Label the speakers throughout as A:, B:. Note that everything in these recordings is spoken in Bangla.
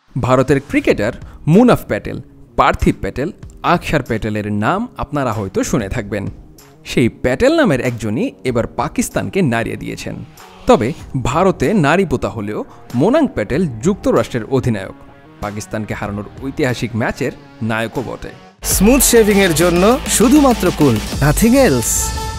A: ভারতের ক্রিকেটার মুনাফ প্যাটেল, পার্থিব প্যাটেল, আকসার প্যাটেলের নাম আপনারা হয়তো শুনে থাকবেন। সেই প্যাটেল নামের একজনই এবার পাকিস্তানকে নাড়িয়ে দিয়েছেন। তবে ভারতে নারী পোতা হলেও মোনাঙ্ক প্যাটেল যুক্তরাষ্ট্রের অধিনায়ক, পাকিস্তানকে হারানোর ঐতিহাসিক ম্যাচের নায়কও বটে।
B: স্মুথ শেভিং এর জন্য শুধুমাত্র কুল, নাথিং এলস।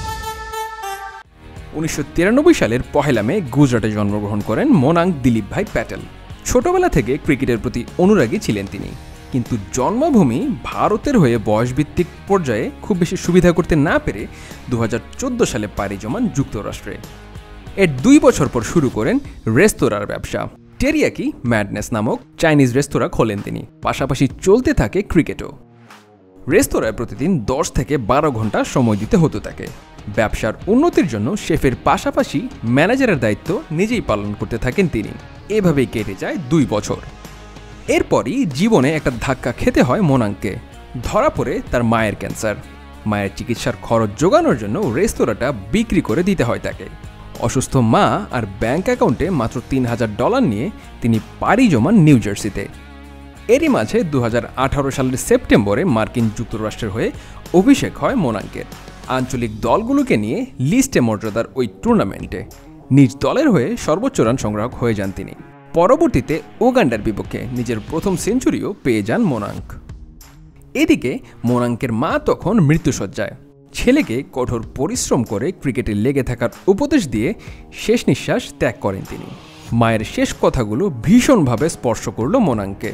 A: 1993 সালের 1 মে গুজরাটে জন্মগ্রহণ করেন মোনাঙ্ক দিলীপ ভাই প্যাটেল। ছোটবেলা থেকে ক্রিকেটের প্রতি অনুরাগী ছিলেন তিনি, কিন্তু জন্মভূমি ভারতের হয়ে বয়সভিত্তিক পর্যায়ে খুব বেশি সুবিধা করতে না পেরে 2014 সালে পাড়ি জমান যুক্তরাষ্ট্রে। এর 2 বছর পর শুরু করেন রেস্তোরাঁর ব্যবসা। টেরিয়াকি ম্যাডনেস নামক চাইনিজ রেস্তোরাঁ খোলেন তিনি, পাশাপাশি চলতে থাকে ক্রিকেটও। রেস্তোরাঁয় প্রতিদিন 10 থেকে 12 ঘন্টা সময় দিতে হতো তাকে। ব্যবসার উন্নতির জন্য শেফের পাশাপাশি ম্যানেজারের দায়িত্ব নিজেই পালন করতে থাকেন তিনি। এভাবেই কেটে যায় 2 বছর। এরপরই জীবনে একটা ধাক্কা খেতে হয় মোনাঙ্ককে। ধরা পড়ে তার মায়ের ক্যান্সার। মায়ের চিকিৎসার খরচ জোগানোর জন্য রেস্তোরাঁটা বিক্রি করে দিতে হয় তাকে। অসুস্থ মা আর ব্যাংক অ্যাকাউন্টে মাত্র $3000 নিয়ে তিনি পাড়ি জমান নিউ জার্সিতে। এরই মাঝে 2018 সালের সেপ্টেম্বরে মার্কিন যুক্তরাষ্ট্রের হয়ে অভিষেক হয় মোনাঙ্কের। আঞ্চলিক দলগুলোকে নিয়ে লিস্টে মর্যাদার ওই টুর্নামেন্টে নিজ দলের হয়ে সর্বোচ্চ রান সংগ্রাহক হয়ে যান তিনি। পরবর্তীতে উগান্ডার বিপক্ষে নিজের প্রথম সেঞ্চুরিও পেয়ে যান মোনাঙ্ক। এদিকে মোনাঙ্কের মা তখন মৃত্যুশয্যায়। ছেলেকে কঠোর পরিশ্রম করে ক্রিকেটে লেগে থাকার উপদেশ দিয়ে শেষ নিঃশ্বাস ত্যাগ করেন তিনি। মায়ের শেষ কথাগুলো ভীষণভাবে স্পর্শ করল মোনাঙ্ককে।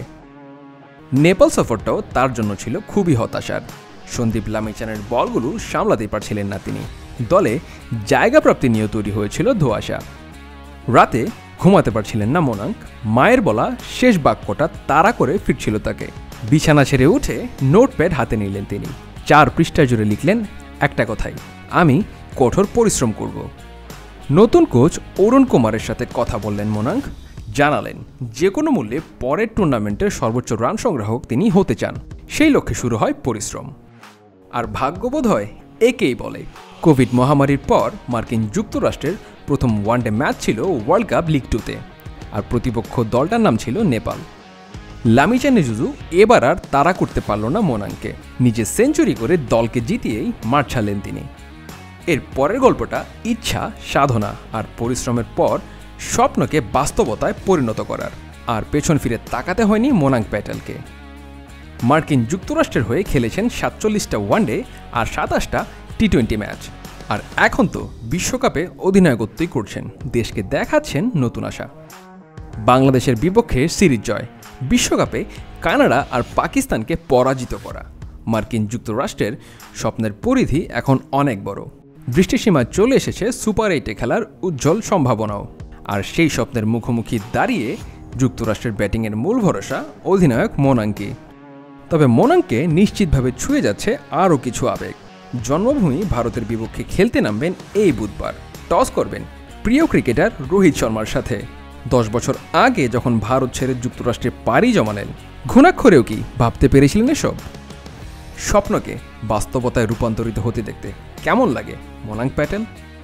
A: নেপাল সফরটাও তার জন্য ছিল খুবই হতাশার। সন্দীপ লামিচানের বলগুলো সামলাতে পারছিলেন না তিনি। দলে জায়গা প্রাপ্তি নিয়েও তৈরি হয়েছিল ধোঁয়াশা। রাতে ঘুমাতে পারছিলেন না মোনাঙ্ক। মায়ের বলা শেষ বাক্যটা তাড়া করে ফিরছিল তাকে। বিছানা ছেড়ে উঠে নোটপ্যাড হাতে নিলেন তিনি। 4 পৃষ্ঠা জুড়ে লিখলেন একটা কথাই, আমি কঠোর পরিশ্রম করব। নতুন কোচ অরুণ কুমারের সাথে কথা বললেন মোনাঙ্ক। জানালেন যে কোনো মূল্যে পরের টুর্নামেন্টের সর্বোচ্চ রান সংগ্রাহক তিনি হতে চান। সেই লক্ষ্যে শুরু হয় পরিশ্রম। আর ভাগ্যবোধ হয় একেই বলে। কোভিড মহামারীর পর মার্কিন যুক্তরাষ্ট্রের প্রথম ওয়ানডে ম্যাচ ছিল ওয়ার্ল্ড কাপ লিগ 2-তে, আর প্রতিপক্ষ দলটার নাম ছিল নেপাল। লামিচানে জুজু এবার আর তাড়া করতে পারল না মোনাঙ্ককে। নিজে সেঞ্চুরি করে দলকে জিতিয়েই মাঠ ছাড়লেন তিনি। এর পরের গল্পটা ইচ্ছা, সাধনা আর পরিশ্রমের পর স্বপ্নকে বাস্তবতায় পরিণত করার। আর পেছন ফিরে তাকাতে হয়নি মোনাঙ্ক প্যাটেলকে। মার্কিন যুক্তরাষ্ট্রের হয়ে খেলেছেন 47টা ওয়ানডে আর 27টা টি20 ম্যাচ। আর এখন তো বিশ্বকাপে অধিনায়কত্বই করছেন। দেশকে দেখাচ্ছেন নতুন আশা। বাংলাদেশের বিপক্ষে সিরিজ জয়, বিশ্বকাপে কানাডা আর পাকিস্তানকে পরাজিত করা। মার্কিন যুক্তরাষ্ট্রের স্বপ্নের পরিধি এখন অনেক বড়। দৃষ্টিসীমায় চলে এসেছে সুপার 8-এ খেলার উজ্জ্বল সম্ভাবনাও। আর সেই স্বপ্নের মুখোমুখি দাঁড়িয়ে যুক্তরাষ্ট্রের ব্যাটিংয়ের মূল ভরসা অধিনায়ক মোনাঙ্কই। তবে মোনাঙ্ককে নিশ্চিতভাবে ছুঁয়ে যাচ্ছে আরও কিছু আবেগ। জন্মভূমি ভারতের বিপক্ষে খেলতে নামবেন এই বুধবার। টস করবেন প্রিয় ক্রিকেটার রোহিত শর্মার সাথে। 10 বছর আগে যখন ভারত ছেড়ে যুক্তরাষ্ট্রে পাড়ি জমালেন, ঘুণাক্ষরেও কি ভাবতে পেরেছিলেন এসব? স্বপ্নকে বাস্তবতায় রূপান্তরিত হতে দেখতে কেমন লাগে মোনাঙ্ক প্যাটেল?